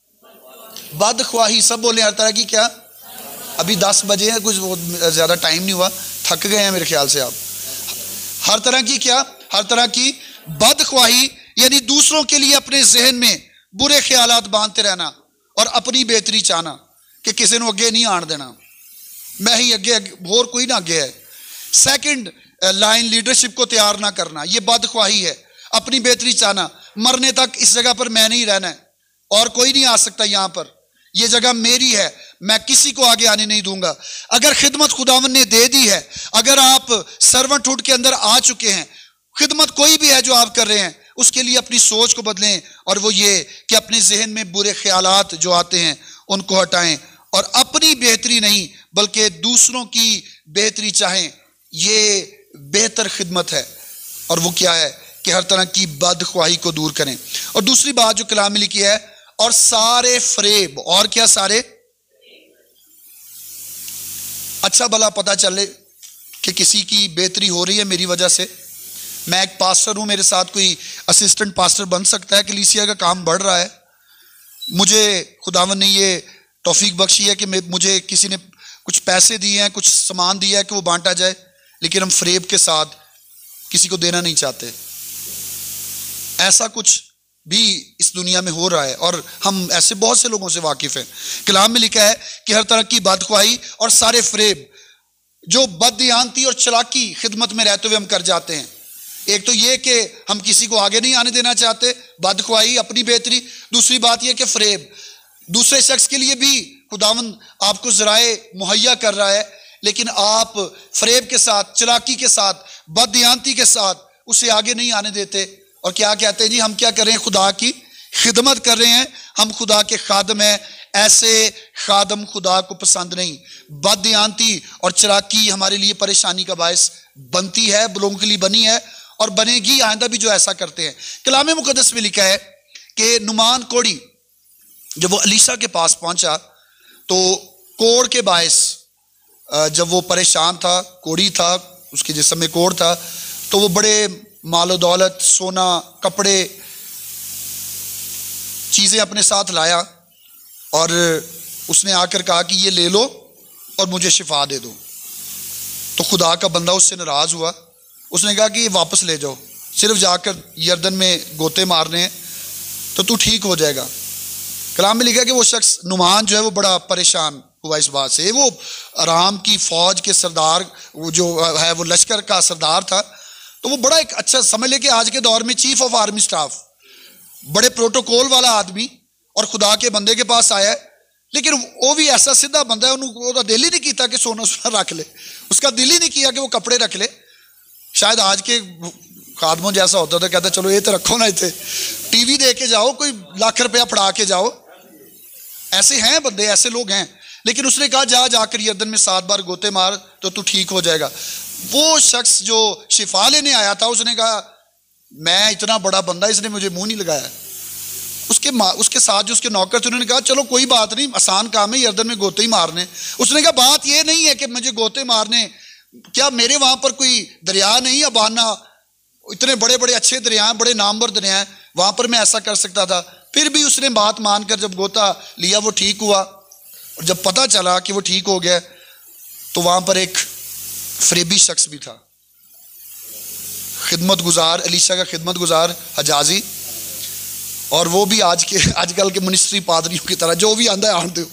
بد خواہی۔ سب بولیں ہر طرح کی کیا؟ ابھی دس بجے ہیں، کچھ زیادہ ٹائم نہیں ہوا، تھک گئے ہیں میرے خیال سے آپ۔ ہر طرح کی کیا؟ ہر طرح کی بد خواہی، یعنی دوسروں کے لیے اپنے ذہن میں برے خیالات باندھتے رہنا اور اپنی بہتری چاہنا کہ کسی نے اگے نہیں آن دینا، میں ہی اگے، اور کوئی نہ اگے ہے۔ سیکنڈ لائن لیڈرشپ کو تیار نہ کرنا، یہ بد خواہی ہے۔ اپنی بہتری چاہنا، مرنے تک اس جگہ پر میں نہیں رہنا ہے اور کوئی نہیں آ سکتا یہاں پر، یہ جگہ میری ہے، میں کسی کو آگے آنے نہیں دوں گا۔ اگر خدمت خداوند نے دے دی ہے، اگر آپ سرونٹ ہوڈ کے اندر آ چکے ہیں، خدمت کوئی بھی ہے جو آپ کر رہے ہیں، اس کے لیے اپنی سوچ کو بدلیں، اور وہ یہ کہ اپنے ذہن میں برے خیالات جو آتے ہیں ان کو ہٹائیں، اور اپنی بہتری نہیں بلکہ دوسروں کی بہتری چاہیں۔ یہ بہتر خدمت ہے، اور وہ کیا ہے کہ ہر طرح کی بد خواہی کو دور کریں۔ اور دوسری بات جو کلام میں لکھی ہے، اور سارے فریب، اور کیا؟ سارے اچھا بھلا پتہ چلے کہ کسی کی بہتری ہو رہی ہے میری وجہ سے. میں ایک پاسٹر ہوں, میرے ساتھ کوئی اسسٹنٹ پاسٹر بن سکتا ہے, کلیسیا کا کام بڑھ رہا ہے, مجھے خداوند نے یہ توفیق بخشی ہے کہ مجھے کسی نے کچھ پیسے دیے ہیں, کچھ سامان دیا ہے کہ وہ بانٹا جائے, لیکن ہم فریب کے ساتھ کسی کو دینا نہیں چاہتے. ایسا کچھ بھی اس دنیا میں ہو رہا ہے اور ہم ایسے بہت سے لوگوں سے واقف ہیں. کلام میں لکھا ہے کہ ہر طرح کی بدخواہی اور سارے فریب جو بددیانتی اور چلاکی خدمت میں رہتے ہوئے ہم کر جاتے ہیں. ایک تو یہ کہ ہم کسی کو آگے نہیں آنے دینا چاہتے, بدخواہی, اپنی بہتری. دوسری بات یہ کہ فریب, دوسرے شخص کے لیے بھی خداوند آپ کو ذرائع مہیا کر رہا ہے, لیکن آپ فریب کے ساتھ, چلاکی کے ساتھ, بددیانتی کے ساتھ اسے آگے نہیں آنے دیتے. اور کیا کہتے ہیں جی ہم کیا کر رہے ہیں, خدا کی خدمت کر رہے ہیں, ہم خدا کے خادم ہیں. ایسے خادم خدا کو پسند نہیں. بددیانتی اور چلاکی ہمارے لیے پریشانی کا باعث بنتی ہے, لوگوں کے لیے بنی ہے اور بنے گی آئندہ بھی جو ایسا کرتے ہیں. کلام مقدس میں لکھا ہے کہ نعمان کوڑی جب وہ الیشا کے پاس پہنچا تو کوڑ کے باعث جب وہ پریشان تھا, کوڑی تھا, اس کے جسم میں کوڑ تھا, تو وہ بڑے مال و دولت, سونا, کپڑے, چیزیں اپنے ساتھ لایا اور اس نے آ کر کہا کہ یہ لے لو اور مجھے شفا دے دو. تو خدا کا بندہ اس سے ناراض ہوا, اس نے کہا کہ یہ واپس لے جاؤ, صرف جا کر یردن میں گوتے مارنے ہیں تو تو ٹھیک ہو جائے گا. کلام میں لکھا ہے کہ وہ شخص نعمان جو ہے وہ بڑا پریشان ہوا اس بات سے. وہ ارام کی فوج کے سردار, وہ جو ہے وہ لشکر کا سردار تھا, تو وہ بڑا ایک اچھا, سمجھ لے کہ آج کے دور میں چیف آف آرمی سٹاف, بڑے پروٹوکول والا آدمی, اور خدا کے بندے کے پاس آیا ہے. لیکن وہ بھی ایسا سیدھا بندہ ہے, انہوں دل ہی نہیں کیتا کہ سونا سونا رکھ لے, اس کا دل ہی نہیں کیا کہ وہ کپڑے رکھ لے. شاید آج کے خادموں جیسا ہوتا تھا, کہتا چلو یہ تو رکھو نا, اتنے ٹی وی دے کے جاؤ, کوئی لاکھ روپیہ پڑھا کے جاؤ. ایسے ہیں بندے, ایسے لوگ ہیں. لیکن اس نے کہا جا جا کر یردن میں سات بار گوتے مار تو تو ٹھیک ہو جائے گا. وہ شخص جو شفا لینے آیا تھا اس نے کہا میں اتنا بڑا بندہ, اس نے مجھے منہ نہیں لگایا. اس کے اس کے ساتھ جو اس کے نوکر تھے انہوں نے کہا چلو کوئی بات نہیں, آسان کام ہے یردن میں گوتے ہی مارنے. اس نے کہا بات یہ نہیں ہے کہ مجھے گوتے مارنے, کیا میرے وہاں پر کوئی دریا نہیں ابانا, اتنے بڑے بڑے اچھے دریا ہیں, بڑے نامور دریا ہیں, وہاں پر میں ایسا کر سکتا تھا. پھر بھی اس نے بات مان کر جب گوتا لیا وہ ٹھیک ہوا. اور جب پتہ چلا کہ وہ ٹھیک ہو گیا تو وہاں پر ایک فریبی شخص بھی تھا, خدمت گزار, الیشا کا خدمت گزار حجازی, اور وہ بھی آج کے آج کل کے منسٹری پادریوں کی طرح جو بھی آندہ ہے آن دو.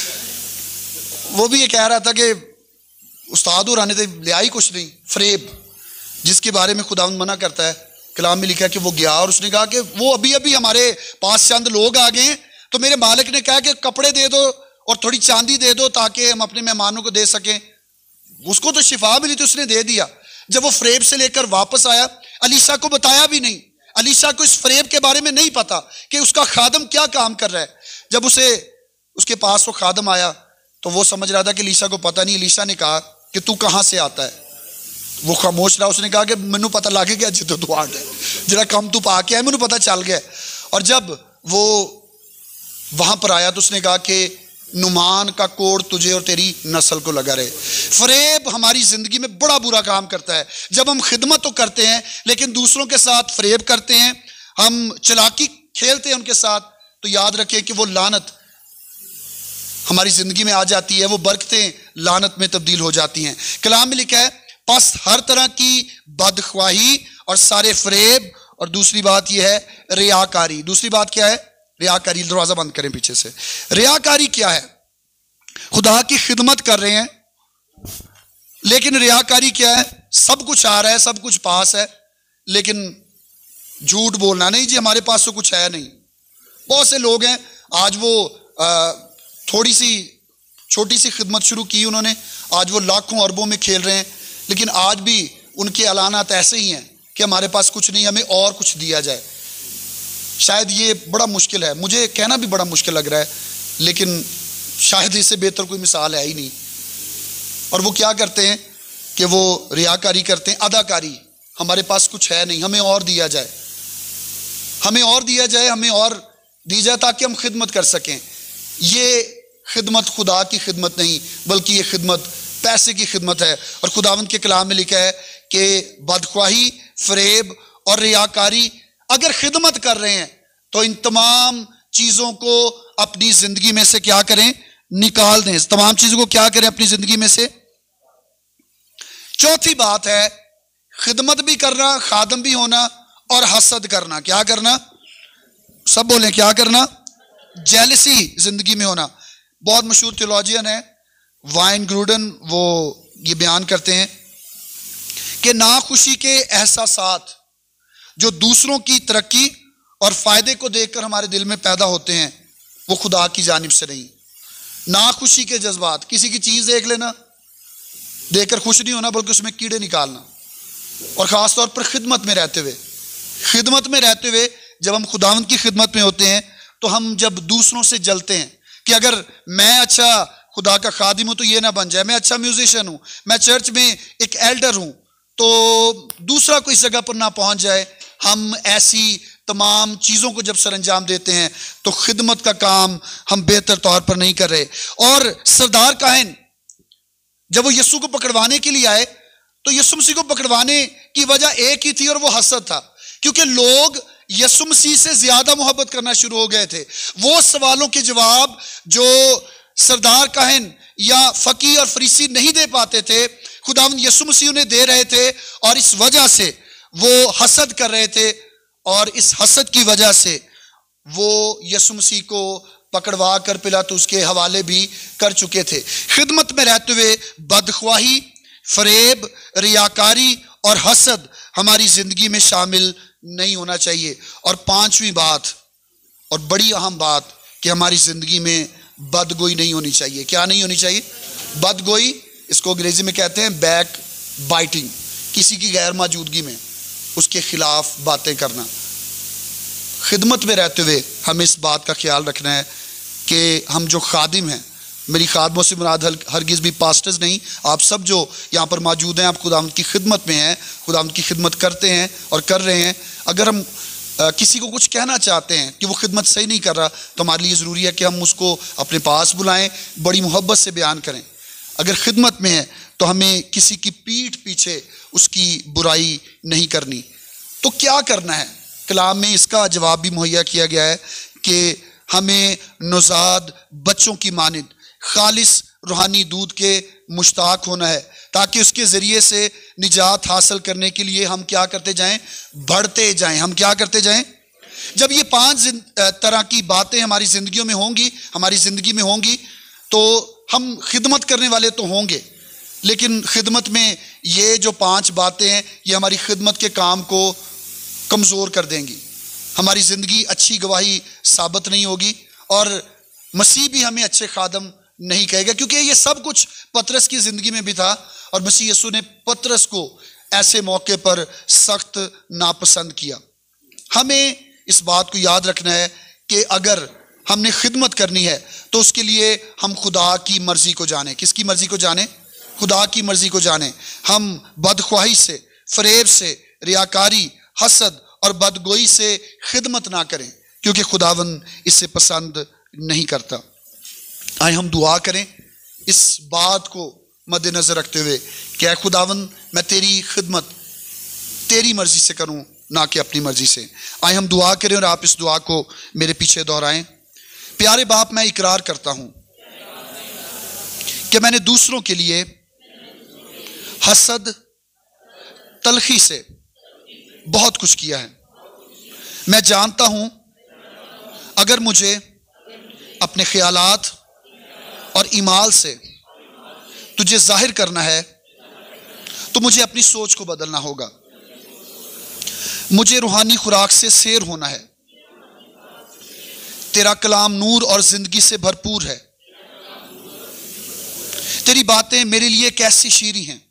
وہ بھی یہ کہہ رہا تھا کہ استاد اور آنے تھے لے آئی کچھ نہیں. فریب جس کے بارے میں خداوند منع کرتا ہے, کلام میں لکھا ہے کہ وہ گیا اور اس نے کہا کہ وہ ابھی ابھی ہمارے پاس چند لوگ آ گئے ہیں, تو میرے مالک نے کہا کہ کپڑے دے دو اور تھوڑی چاندی دے دو تاکہ ہم اپنے مہمانوں کو دے سکیں. اس کو تو شفا ملی تو اس نے دے دیا. جب وہ فریب سے لے کر واپس آیا, الیشا کو بتایا بھی نہیں. الیشا کو اس فریب کے بارے میں نہیں پتا کہ اس کا خادم کیا کام کر رہا ہے. جب اسے اس کے پاس وہ خادم آیا تو وہ سمجھ رہا تھا کہ الیشا کو پتہ نہیں. الیشا نے کہا کہ تو کہاں سے آتا ہے؟ وہ خاموش رہا. اس نے کہا کہ مینو پتہ لگ گیا جتوں تو آ گیا, جڑا کم تو پا کے آیا مینو پتہ چل گیا. اور جب وہ وہاں پر آیا تو اس نے کہا کہ نعمان کا کوڑ تجھے اور تیری نسل کو لگا رہے. فریب ہماری زندگی میں بڑا برا کام کرتا ہے. جب ہم خدمت تو کرتے ہیں لیکن دوسروں کے ساتھ فریب کرتے ہیں, ہم چلاکی کھیلتے ہیں ان کے ساتھ, تو یاد رکھیں کہ وہ لعنت ہماری زندگی میں آ جاتی ہے, وہ برکتیں لعنت میں تبدیل ہو جاتی ہیں. کلام میں لکھا ہے پس ہر طرح کی بدخواہی اور سارے فریب, اور دوسری بات یہ ہے ریاکاری. دوسری بات کیا ہے؟ ریاکاری. دروازہ بند کریں پیچھے سے. ریاکاری کیا ہے؟ خدا کی خدمت کر رہے ہیں لیکن ریاکاری کیا ہے؟ سب کچھ آ رہا ہے, سب کچھ پاس ہے, لیکن جھوٹ بولنا. نہیں جی ہمارے پاس تو کچھ ہے نہیں. بہت سے لوگ ہیں آج وہ تھوڑی سی چھوٹی سی خدمت شروع کی انہوں نے, آج وہ لاکھوں اربوں میں کھیل رہے ہیں, لیکن آج بھی ان کے اعلانات ایسے ہی ہیں کہ ہمارے پاس کچھ نہیں, ہمیں اور کچھ دیا جائے. شاید یہ بڑا مشکل ہے, مجھے کہنا بھی بڑا مشکل لگ رہا ہے, لیکن شاید اس سے بہتر کوئی مثال ہے ہی نہیں. اور وہ کیا کرتے ہیں کہ وہ ریاکاری کرتے ہیں, اداکاری. ہمارے پاس کچھ ہے نہیں, ہمیں اور دیا جائے, ہمیں اور دیا جائے, ہمیں اور دی جائے تاکہ ہم خدمت کر سکیں. یہ خدمت خدا کی خدمت نہیں, بلکہ یہ خدمت پیسے کی خدمت ہے. اور خداوند کے کلام میں لکھا ہے کہ بدخواہی، فریب اور ریاکاری اگر خدمت کر رہے ہیں تو ان تمام چیزوں کو اپنی زندگی میں سے کیا کریں؟ نکال دیں. اس تمام چیزوں کو کیا کریں اپنی زندگی میں سے؟ چوتھی بات ہے خدمت بھی کرنا، خادم بھی ہونا اور حسد کرنا. کیا کرنا؟ سب بولیں کیا کرنا؟ جیلسی زندگی میں ہونا. بہت مشہور تھیولوجین ہے وائن گروڈن، وہ یہ بیان کرتے ہیں کہ ناخوشی کے احساسات جو دوسروں کی ترقی اور فائدے کو دیکھ کر ہمارے دل میں پیدا ہوتے ہیں وہ خدا کی جانب سے نہیں. ناخوشی کے جذبات، کسی کی چیز دیکھ لینا، دیکھ کر خوش نہیں ہونا بلکہ اس میں کیڑے نکالنا. اور خاص طور پر خدمت میں رہتے ہوئے خدمت میں رہتے ہوئے جب ہم خداوند کی خدمت میں ہوتے ہیں تو ہم جب دوسروں سے جلتے ہیں کہ اگر میں اچھا خدا کا خادم ہوں تو یہ نہ بن جائے، میں اچھا میوزیشین ہوں، میں چرچ میں ایک ایلڈر ہوں تو دوسرا کوئی اس جگہ پر نہ پہنچ جائے. ہم ایسی تمام چیزوں کو جب سر انجام دیتے ہیں تو خدمت کا کام ہم بہتر طور پر نہیں کر رہے. اور سردار کاہن جب وہ یسوع کو پکڑوانے کے لیے آئے تو یسوع مسیح کو پکڑوانے کی وجہ ایک ہی تھی اور وہ حسد تھا، کیونکہ لوگ یسوع مسیح سے زیادہ محبت کرنا شروع ہو گئے تھے. وہ سوالوں کے جواب جو سردار کاہن یا فقیہ اور فریسی نہیں دے پاتے تھے خداوند یسوع مسیح انہیں دے رہے تھے، اور اس وجہ سے وہ حسد کر رہے تھے اور اس حسد کی وجہ سے وہ یسوع مسیح کو پکڑوا کر پلاطس کے حوالے بھی کر چکے تھے. خدمت میں رہتے ہوئے بدخواہی، فریب، ریاکاری اور حسد ہماری زندگی میں شامل نہیں ہونا چاہیے. اور پانچویں بات اور بڑی اہم بات کہ ہماری زندگی میں بدگوئی نہیں ہونی چاہیے. کیا نہیں ہونی چاہیے؟ بدگوئی. اس کو انگریزی میں کہتے ہیں بیک بائٹنگ. کسی کی غیر موجودگی میں اس کے خلاف باتیں کرنا. خدمت میں رہتے ہوئے ہمیں اس بات کا خیال رکھنا ہے کہ ہم جو خادم ہیں، میری خادموں سے مراد ہرگز بھی پاسٹرز نہیں، آپ سب جو یہاں پر موجود ہیں آپ خداوند کی خدمت میں ہیں، خداوند کی خدمت کرتے ہیں اور کر رہے ہیں. اگر ہم کسی کو کچھ کہنا چاہتے ہیں کہ وہ خدمت صحیح نہیں کر رہا تو ہمارے لیے ضروری ہے کہ ہم اس کو اپنے پاس بلائیں، بڑی محبت سے بیان کریں. اگر خدمت میں ہے تو ہمیں کسی کی پیٹھ پیچھے اس کی برائی نہیں کرنی. تو کیا کرنا ہے؟ کلام میں اس کا جواب بھی مہیا کیا گیا ہے کہ ہمیں نوزاد بچوں کی مانند خالص روحانی دودھ کے مشتاق ہونا ہے تاکہ اس کے ذریعے سے نجات حاصل کرنے کے لیے ہم کیا کرتے جائیں؟ بڑھتے جائیں. ہم کیا کرتے جائیں؟ جب یہ پانچ طرح کی باتیں ہماری زندگیوں میں ہوں گی ہماری زندگی میں ہوں گی تو ہم خدمت کرنے والے تو ہوں گے، لیکن خدمت میں یہ جو پانچ باتیں ہیں یہ ہماری خدمت کے کام کو کمزور کر دیں گی. ہماری زندگی اچھی گواہی ثابت نہیں ہوگی اور مسیح بھی ہمیں اچھے خادم نہیں کہے گا، کیونکہ یہ سب کچھ پطرس کی زندگی میں بھی تھا اور مسیح یسوع نے پطرس کو ایسے موقع پر سخت ناپسند کیا. ہمیں اس بات کو یاد رکھنا ہے کہ اگر ہم نے خدمت کرنی ہے تو اس کے لیے ہم خدا کی مرضی کو جانیں. کس کی مرضی کو جانیں؟ خدا کی مرضی کو جانیں. ہم بدخواہی سے، فریب سے، ریاکاری، حسد اور بدگوئی سے خدمت نہ کریں کیونکہ خداوند اس سے پسند نہیں کرتا. آئے ہم دعا کریں اس بات کو مد نظر رکھتے ہوئے کہ اے خداوند میں تیری خدمت تیری مرضی سے کروں نہ کہ اپنی مرضی سے. آئے ہم دعا کریں اور آپ اس دعا کو میرے پیچھے دہرائیں. پیارے باپ، میں اقرار کرتا ہوں کہ میں نے دوسروں کے لیے حسد، تلخی سے بہت کچھ کیا ہے. میں جانتا ہوں اگر مجھے اپنے خیالات اور اعمال سے تجھے ظاہر کرنا ہے تو مجھے اپنی سوچ کو بدلنا ہوگا. مجھے روحانی خوراک سے سیر ہونا ہے. تیرا کلام نور اور زندگی سے بھرپور ہے. تیری باتیں میرے لیے کیسی شیریں ہیں،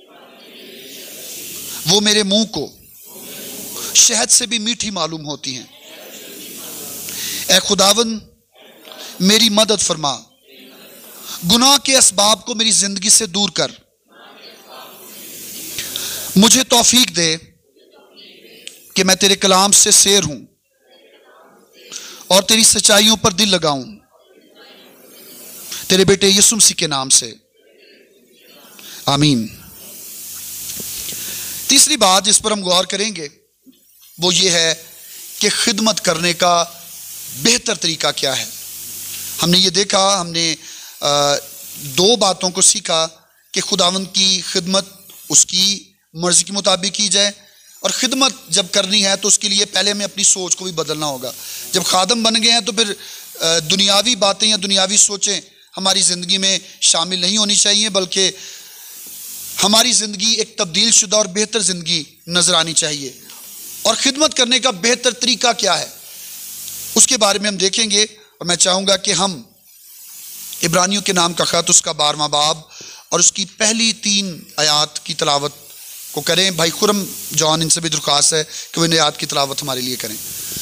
وہ میرے منہ کو شہد سے بھی میٹھی معلوم ہوتی ہیں. اے خداوند میری مدد فرما، گناہ کے اسباب کو میری زندگی سے دور کر. مجھے توفیق دے کہ میں تیرے کلام سے سیر ہوں اور تیری سچائیوں پر دل لگاؤں. تیرے بیٹے یسوع مسیح کے نام سے آمین. تیسری بات جس پر ہم غور کریں گے وہ یہ ہے کہ خدمت کرنے کا بہتر طریقہ کیا ہے. ہم نے یہ دیکھا، ہم نے دو باتوں کو سیکھا کہ خداوند کی خدمت اس کی مرضی کے مطابق کی جائے، اور خدمت جب کرنی ہے تو اس کے لیے پہلے ہمیں اپنی سوچ کو بھی بدلنا ہوگا. جب خادم بن گئے ہیں تو پھر دنیاوی باتیں یا دنیاوی سوچیں ہماری زندگی میں شامل نہیں ہونی چاہیے، بلکہ ہماری زندگی ایک تبدیل شدہ اور بہتر زندگی نظر آنی چاہیے. اور خدمت کرنے کا بہتر طریقہ کیا ہے اس کے بارے میں ہم دیکھیں گے. اور میں چاہوں گا کہ ہم عبرانیوں کے نام کا خط اس کا بارہواں باب اور اس کی پہلی تین آیات کی تلاوت کو کریں. بھائی خرم جان ان سے بھی درخواست ہے کہ وہ ان آیات کی تلاوت ہمارے لیے کریں.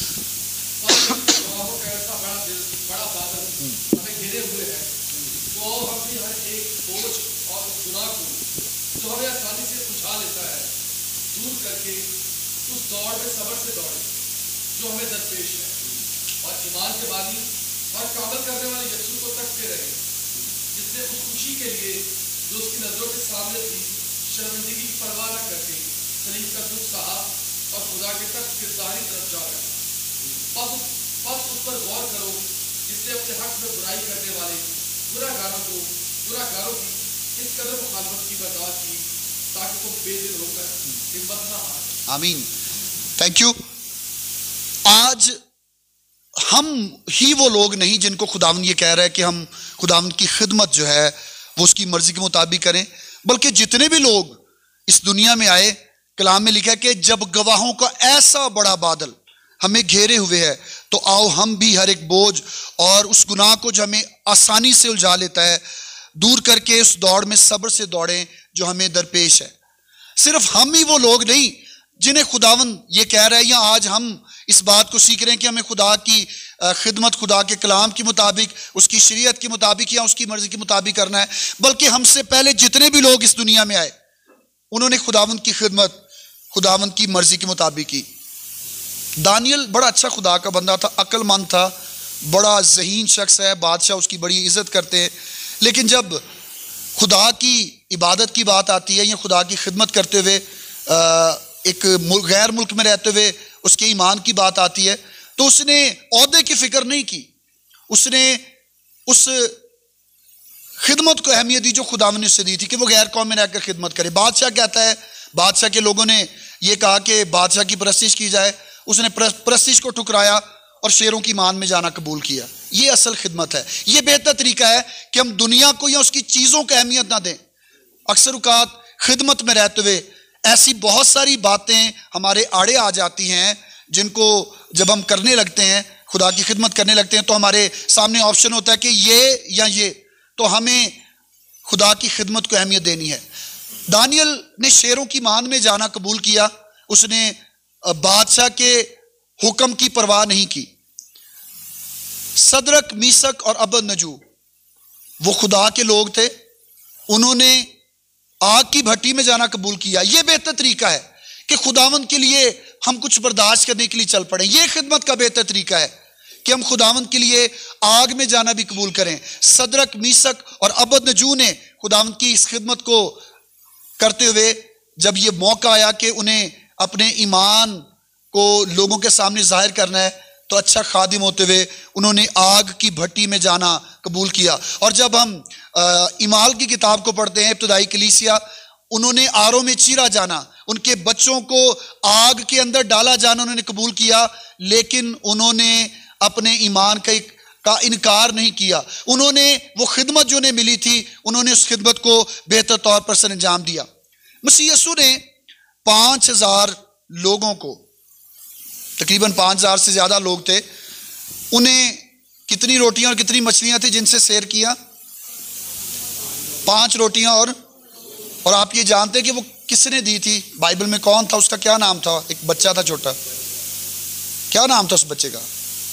دوڑ میں صبر سے دوڑے جو ہمیں درپیش ہے، اور ایمان کے بانی اور کامل کرنے والے یسوع کو تکتے رہے، جس نے اس خوشی کے لیے جو اس کی نظروں کے سامنے تھی شرمندگی کی پرواہ نہ کرتے صلیب کا دکھ سہا اور خدا کے تخت کی ظاہری طرف جا رہے. پس پس اس پر غور کرو جس نے اپنے حق میں برائی کرنے والے برا گاروں کو برا گاروں کی اس قدر مخالفت کی برداشت کی تاکہ تم بے دل ہو کر ہمت نہ ہارو. آمین. Thank you. آج ہم ہی وہ لوگ نہیں جن کو خداوند یہ کہہ رہا ہے کہ ہم خداوند کی خدمت جو ہے وہ اس کی مرضی کے مطابق کریں، بلکہ جتنے بھی لوگ اس دنیا میں آئے، کلام میں لکھا ہے کہ جب گواہوں کا ایسا بڑا بادل ہمیں گھیرے ہوئے ہے تو آؤ ہم بھی ہر ایک بوجھ اور اس گناہ کو جو ہمیں آسانی سے الجھا لیتا ہے دور کر کے اس دوڑ میں صبر سے دوڑیں جو ہمیں درپیش ہے. صرف ہم ہی وہ لوگ نہیں جنہیں خداوند یہ کہہ رہا ہے، یا آج ہم اس بات کو سیکھ رہے ہیں کہ ہمیں خدا کی خدمت خدا کے کلام کے مطابق، اس کی شریعت کے مطابق یا اس کی مرضی کے مطابق کرنا ہے، بلکہ ہم سے پہلے جتنے بھی لوگ اس دنیا میں آئے انہوں نے خداوند کی خدمت خداوند کی مرضی کے مطابق کی. دانیل بڑا اچھا خدا کا بندہ تھا، عقل مند تھا، بڑا ذہین شخص ہے، بادشاہ اس کی بڑی عزت کرتے ہیں، لیکن جب خدا کی عبادت کی بات آتی ہے یا خدا کی خدمت کرتے ہوئے ایک غیر ملک میں رہتے ہوئے اس کے ایمان کی بات آتی ہے تو اس نے عہدے کی فکر نہیں کی، اس نے اس خدمت کو اہمیت دی جو خداوند نے اسے دی تھی کہ وہ غیر قوم میں رہ کر خدمت کرے. بادشاہ کہتا ہے، بادشاہ کے لوگوں نے یہ کہا کہ بادشاہ کی پرستش کی جائے، اس نے پرستش کو ٹھکرایا اور شیروں کی مان میں جانا قبول کیا. یہ اصل خدمت ہے. یہ بہتر طریقہ ہے کہ ہم دنیا کو یا اس کی چیزوں کو اہمیت نہ دیں. اکثر اوقات خدمت میں رہتے ہوئے ایسی بہت ساری باتیں ہمارے آڑے آ جاتی ہیں جن کو جب ہم کرنے لگتے ہیں، خدا کی خدمت کرنے لگتے ہیں، تو ہمارے سامنے آپشن ہوتا ہے کہ یہ یا یہ، تو ہمیں خدا کی خدمت کو اہمیت دینی ہے. دانیل نے شیروں کی مان میں جانا قبول کیا، اس نے بادشاہ کے حکم کی پرواہ نہیں کی. صدرک، میثق اور ابدنجو وہ خدا کے لوگ تھے، انہوں نے آگ کی بھٹی میں جانا قبول کیا. یہ بہتر طریقہ ہے کہ خداوند کے لیے ہم کچھ برداشت کرنے کے لیے چل پڑیں. یہ خدمت کا بہتر طریقہ ہے کہ ہم خداوند کے لیے آگ میں جانا بھی قبول کریں. صدرک، میثق اور ابدنجو نے خداوند کی اس خدمت کو کرتے ہوئے جب یہ موقع آیا کہ انہیں اپنے ایمان کو لوگوں کے سامنے ظاہر کرنا ہے تو اچھا خادم ہوتے ہوئے انہوں نے آگ کی بھٹی میں جانا قبول کیا. اور جب ہم اعمال کی کتاب کو پڑھتے ہیں، ابتدائی کلیسیا، انہوں نے آروں میں چیرا جانا، ان کے بچوں کو آگ کے اندر ڈالا جانا انہوں نے قبول کیا، لیکن انہوں نے اپنے ایمان کا کا انکار نہیں کیا. انہوں نے وہ خدمت جو انہیں ملی تھی انہوں نے اس خدمت کو بہتر طور پر سر انجام دیا. مسیح یسوع نے پانچ ہزار لوگوں کو، تقریباً پانچ ہزار سے زیادہ لوگ تھے، انہیں کتنی روٹیاں اور کتنی مچھلیاں تھیں جن سے سیر کیا؟ پانچ روٹیاں اور اور آپ یہ جانتے ہیں کہ وہ کس نے دی تھی؟ بائبل میں کون تھا؟ اس کا کیا نام تھا؟ ایک بچہ تھا چھوٹا، کیا نام تھا اس بچے کا؟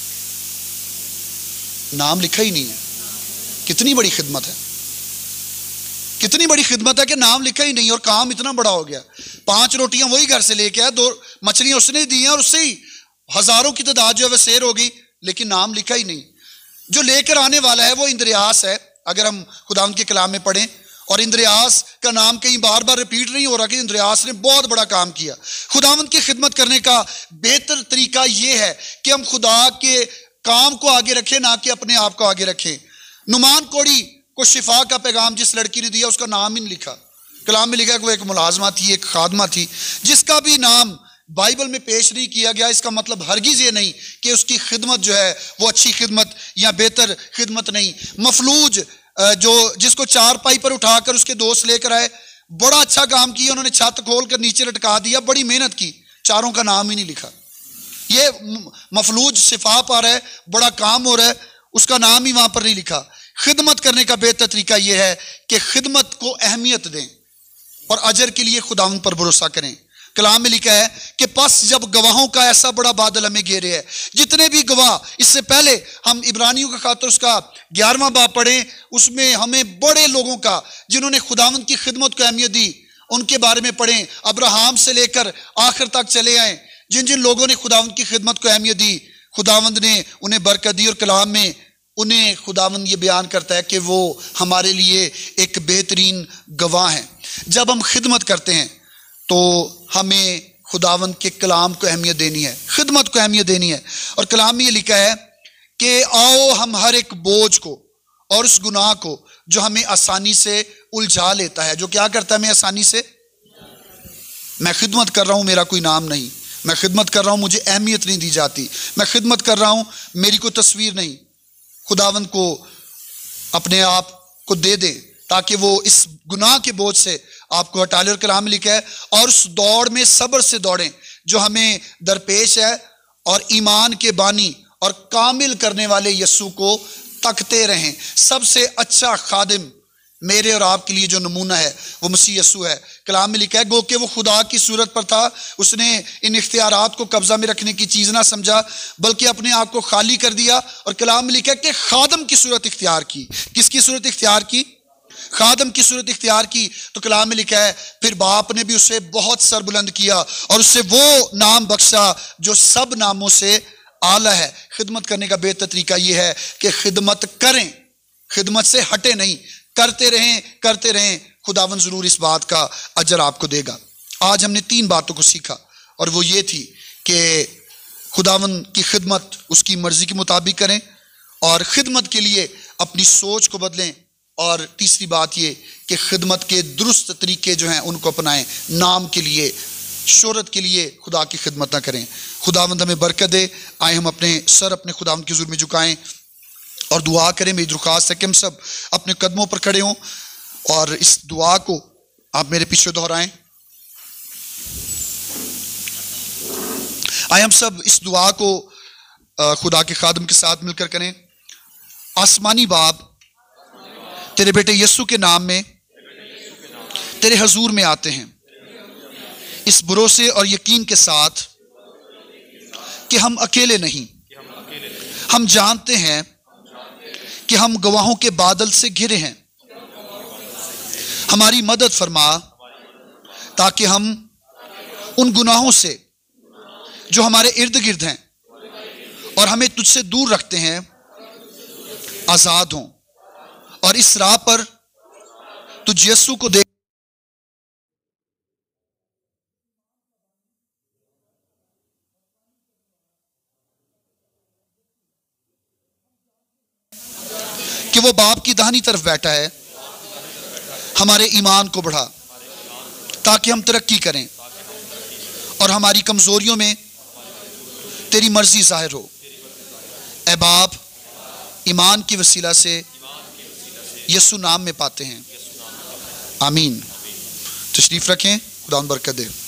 نام لکھا ہی نہیں ہے. کتنی بڑی خدمت ہے، کتنی بڑی خدمت ہے کہ نام لکھا ہی نہیں اور کام اتنا بڑا ہو گیا. پانچ روٹیاں وہی گھر سے لے کے آیا، دو مچھلیاں اس نے دی ہیں اور اس سے ہی ہزاروں کی تعداد جو ہے وہ سیر ہو گئی، لیکن نام لکھا ہی نہیں. جو لے کر آنے والا ہے وہ اندریاس ہے. اگر ہم خداوند کے کلام میں پڑھیں اور اندریاس کا نام کہیں بار بار ریپیٹ نہیں ہو رہا کہ اندریاس نے بہت بڑا کام کیا. خداوند کی خدمت کرنے کا بہتر طریقہ یہ ہے کہ ہم خدا کے کام کو آگے رکھیں، نہ کہ اپنے آپ کو آگے رکھیں. نعمان کوڑی کو شفا کا پیغام جس لڑکی نے دیا اس کا نام ہی نہیں لکھا. کلام میں لکھا کہ وہ ایک ملازمہ تھی، ایک خادمہ تھی، جس کا بھی نام بائبل میں پیش نہیں کیا گیا. اس کا مطلب ہرگز یہ نہیں کہ اس کی خدمت جو ہے وہ اچھی خدمت یا بہتر خدمت نہیں. مفلوج جو جس کو چار پائی پر اٹھا کر اس کے دوست لے کر آئے، بڑا اچھا کام کیا، انہوں نے چھت کھول کر نیچے لٹکا دیا، بڑی محنت کی، چاروں کا نام ہی نہیں لکھا. یہ مفلوج شفا پا رہا ہے، بڑا کام ہو رہا ہے، اس کا نام ہی وہاں پر نہیں لکھا. خدمت کرنے کا بہتر طریقہ یہ ہے کہ خدمت کو اہمیت دیں اور اجر کے لیے خداوند پر بھروسہ کریں. کلام میں لکھا ہے کہ پس جب گواہوں کا ایسا بڑا بادل ہمیں گھیرے ہے، جتنے بھی گواہ، اس سے پہلے ہم عبرانیوں کا خاطر اس کا گیارہواں باب پڑھیں، اس میں ہمیں بڑے لوگوں کا جنہوں نے خداوند کی خدمت کو اہمیت دی ان کے بارے میں پڑھیں. ابراہیم سے لے کر آخر تک چلے آئیں، جن جن لوگوں نے خداوند کی خدمت کو اہمیت دی خداوند نے انہیں برکت دی. اور کلام میں انہیں خداوند یہ بیان کرتا ہے کہ وہ ہمارے لیے ایک بہترین گواہ ہیں. جب ہم خدمت کرتے ہیں تو ہمیں خداوند کے کلام کو اہمیت دینی ہے، خدمت کو اہمیت دینی ہے. اور کلام میں یہ لکھا ہے کہ آؤ ہم ہر ایک بوجھ کو اور اس گناہ کو جو ہمیں آسانی سے الجھا لیتا ہے. جو کیا کرتا ہے ہمیں آسانی سے؟ میں خدمت کر رہا ہوں، میرا کوئی نام نہیں، میں خدمت کر رہا ہوں، مجھے اہمیت نہیں دی جاتی، میں خدمت کر رہا ہوں، میری کوئی تصویر نہیں. خداوند کو اپنے آپ کو دے دیں تاکہ وہ اس گناہ کے بوجھ سے آپ کو ہٹا لے. اور کلام میں لکھا ہے اور اس دوڑ میں صبر سے دوڑیں جو ہمیں درپیش ہے، اور ایمان کے بانی اور کامل کرنے والے یسوع کو تکتے رہیں. سب سے اچھا خادم میرے اور آپ کے لیے جو نمونہ ہے وہ مسیح یسوع ہے. کلام میں لکھا ہے گو کہ وہ خدا کی صورت پر تھا، اس نے ان اختیارات کو قبضہ میں رکھنے کی چیز نہ سمجھا بلکہ اپنے آپ کو خالی کر دیا. اور کلام میں لکھا ہے کہ خادم کی صورت اختیار کی. کس کی صورت اختیار کی؟ خادم کی صورت اختیار کی. تو کلام میں لکھا ہے پھر باپ نے بھی اسے بہت سر بلند کیا اور اسے وہ نام بخشا جو سب ناموں سے اعلیٰ ہے. خدمت کرنے کا بہتر طریقہ یہ ہے کہ خدمت کریں، خدمت سے ہٹے نہیں، کرتے رہیں کرتے رہیں. خداوند ضرور اس بات کا اجر آپ کو دے گا. آج ہم نے تین باتوں کو سیکھا اور وہ یہ تھی کہ خداوند کی خدمت اس کی مرضی کے مطابق کریں اور خدمت کے لیے اپنی سوچ کو بدلیں. اور تیسری بات یہ کہ خدمت کے درست طریقے جو ہیں ان کو اپنائیں. نام کے لیے، شہرت کے لیے خدا کی خدمت نہ کریں. خداوند ہمیں برکت دے. آئے ہم اپنے سر اپنے خداوند کے حضور میں جھکائیں اور دعا کریں. میری درخواست ہے کہ ہم سب اپنے قدموں پر کھڑے ہوں اور اس دعا کو آپ میرے پیچھے دہرائیں. آئے ہم سب اس دعا کو خدا کے خادم کے ساتھ مل کر کریں. آسمانی باپ، تیرے بیٹے یسوع کے نام میں تیرے حضور میں آتے ہیں اس بھروسے اور یقین کے ساتھ کہ ہم اکیلے نہیں. ہم جانتے ہیں کہ ہم گواہوں کے بادل سے گھرے ہیں. ہماری مدد فرما تاکہ ہم ان گناہوں سے جو ہمارے ارد گرد ہیں اور ہمیں تجھ سے دور رکھتے ہیں آزاد ہوں اور اس راہ پر تجھ یسوع کو دیکھ کہ وہ باپ کی داہنی طرف بیٹھا ہے. ہمارے ایمان کو بڑھا تاکہ ہم ترقی کریں اور ہماری کمزوریوں میں تیری مرضی ظاہر ہو. اے باپ، ایمان کی وسیلہ سے یسوع نام میں پاتے ہیں. آمین. تشریف رکھیں. خدا برکت دے.